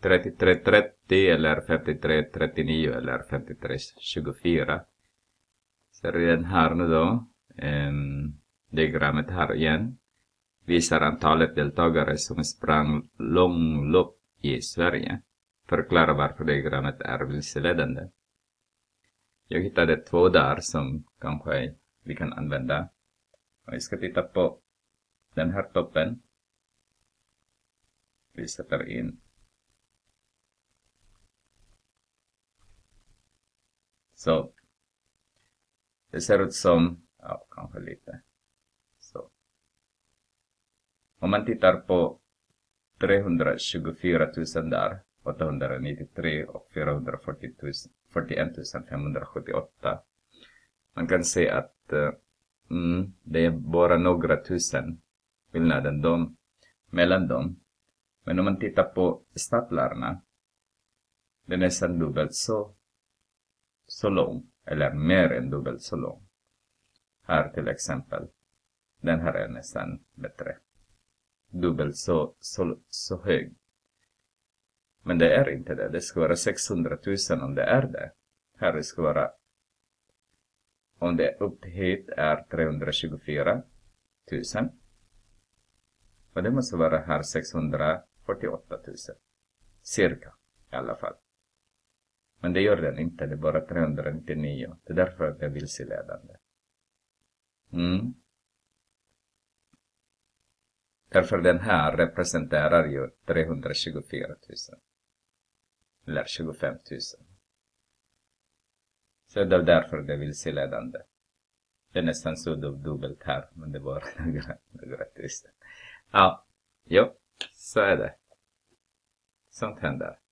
3330 eller 5339 eller 5324. Så redan här nu då, diagrammet här igen visar antalet deltagare som sprang långlopp i Sverige. Förklara varför diagrammet är vilseledande. Jag hittade 2 där som kanske vi kan använda. Vi ska titta på den här toppen. Vi sätter in. Så. Det ser ut som, ja, kanske lite. Så. Om man tittar på 324 000 där, 893 och 441 578. Man kan se att det är bara några tusen skillnaden mellan dem. Men om man tittar på staplarna, det är nästan dubbelt så lång, eller mer än dubbelt så lång. Här till exempel, den här är nästan bättre. Dubbelt så hög. Men det är inte det. Det ska vara 600 000 om det är det. Här ska vara, om det upp hit är 324 000. Och det måste vara här 648 000. Cirka i alla fall. Men det gör den inte. Det är bara 399. Det är därför att det är vilseledande. Därför den här representerar ju 324 000. Eller 25 000. Så det är därför det är vilseledande. Det är nästan så dubbelt här. Men det var några tusen. Ja, så är det. Sånt händer.